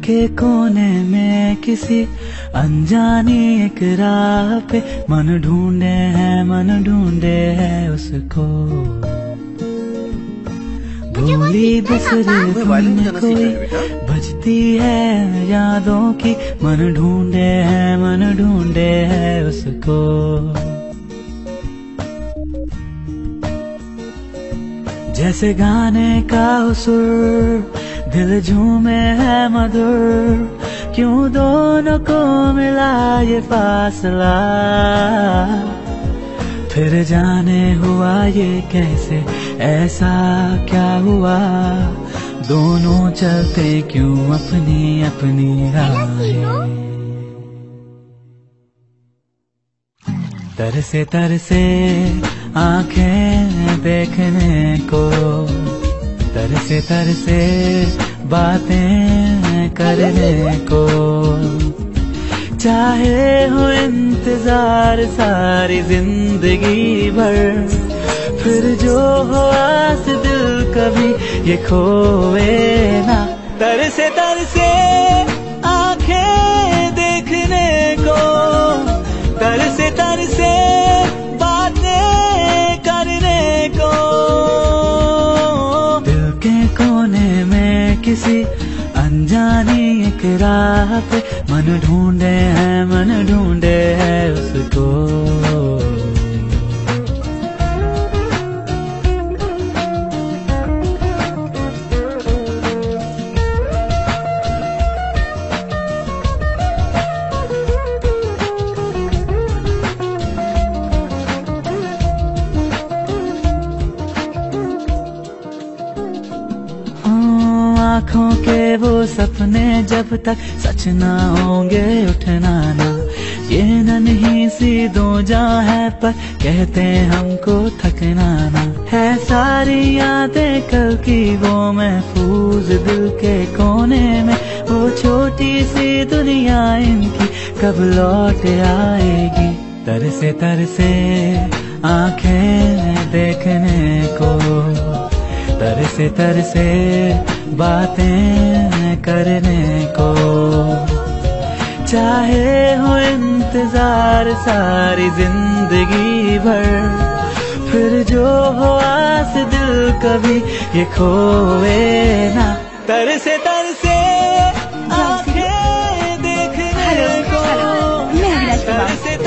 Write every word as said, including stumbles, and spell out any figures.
के कोने में किसी अनजानी एक राह पे मन ढूंढे है मन ढूंढे है उसको। भूली बिसरे धुन कोई बजती है यादों की, मन ढूंढे है मन ढूंढे है उसको। जैसे गाने का सुर दिल झूमे है मधुर, क्यों दोनों को मिला ये फासला। फिर जाने हुआ ये कैसे, ऐसा क्या हुआ, दोनों चलते क्यों अपनी अपनी राहें। तरसे तरसे आंखें देखने को, तरसे तरसे बातें करने को। चाहे हो इंतजार सारी जिंदगी भर, फिर जो हो आस दिल कभी ये खोए ना। तरसे तरसे आंखें देखने को, तरसे तरसे बातें करने को। दिल के कोने में किसी अनजानी एक राह पे मन ढूंढे है मन ढूंढे है उसको। आँखों के वो सपने जब तक सच ना होंगे उठना ना। ये नन्ही सी दो जहाँ है पर कहते हमको थकना ना। है सारी यादें कल की वो महफूज दिल के कोने में, वो छोटी सी दुनिया इनकी कब लौट आएगी। तरसे तरसे आंखें देखने को, तरसे तरसे बातें करने को। चाहे हो इंतजार सारी जिंदगी भर, फिर जो हो आस दिल कभी ये खोए ना। तरसे तरसे आंखें देखने को, तरसे